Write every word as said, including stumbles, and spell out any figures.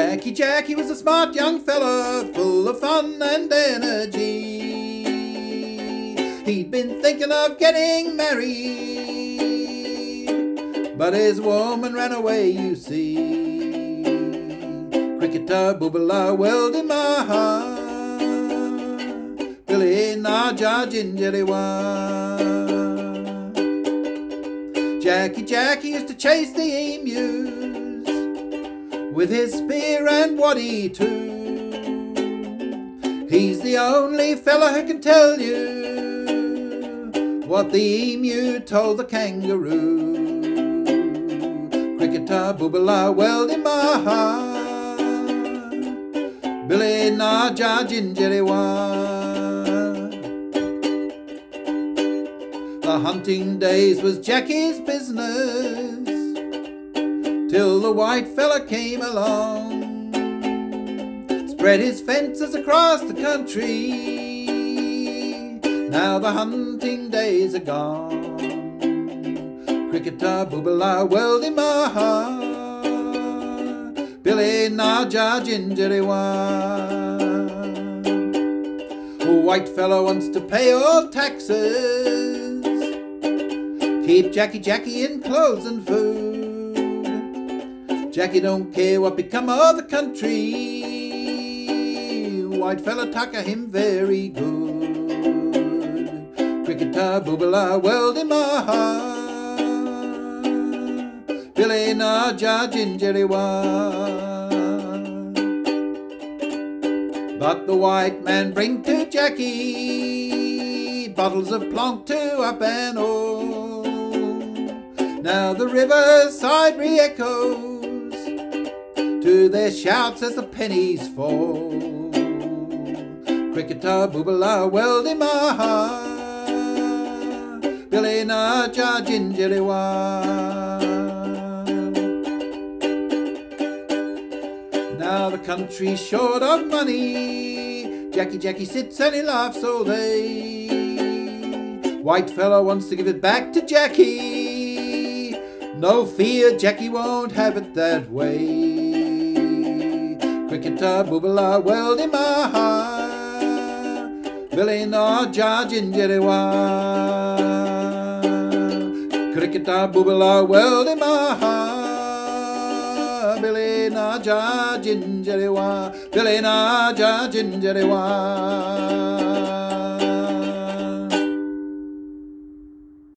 Jackie, Jackie was a smart young fella, full of fun and energy. He'd been thinking of getting married, but his woman ran away, you see. Cricketer Boobala welded my heart, Billy Naja Gingerlywa. Jackie, Jackie used to chase the emus with his spear and waddy too. He's the only fella who can tell you what the emu told the kangaroo. Cricketer Boobala welded my heart, Billy Naja Gingerlywa. The hunting days was Jackie's business, till the white fella came along, spread his fences across the country. Now the hunting days are gone. Cricketer Boobala welded my heart, Billy Naja Gingerlywa. A white fella wants to pay all taxes, keep Jackie, Jackie in clothes and food. Jackie don't care what become of the country, white fella tucker him very good. Cricketer Boobala welded my heart, Billy Naja Gingerlywa. But the white man bring to Jackie bottles of plonk to up and all. Now the riverside re-echoes to their shouts as the pennies fall. Cricketer Boobala welded my heart, Billy Naja Gingerlywa. Now the country's short of money, Jackie, Jackie sits and he laughs all day. White fella wants to give it back to Jackie, no fear, Jackie won't have it that way. Cricketer Boobala welded my heart, Billy Naja Gingerlywa. Cricketer Boobala welded my heart, Billy Naja Gingerlywa, Billy Naja Gingerlywa.